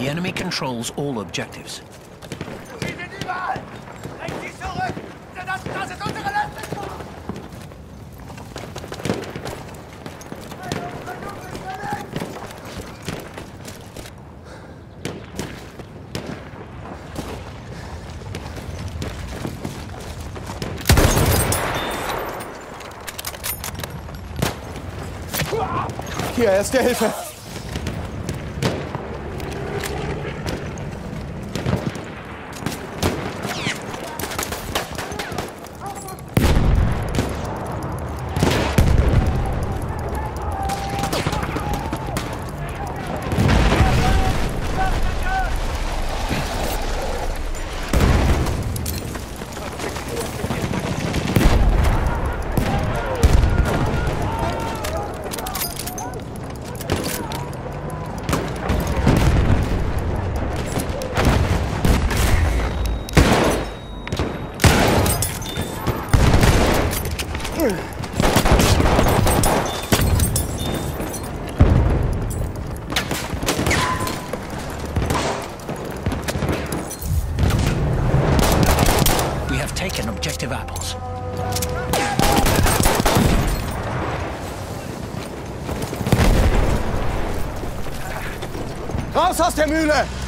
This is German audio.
The enemy controls all objectives. Sie sind überall! Bringt sie zurück! Das ist unsere letzte Chance! Hier, erste Hilfe! We have taken objective apples. Raus aus der Mühle!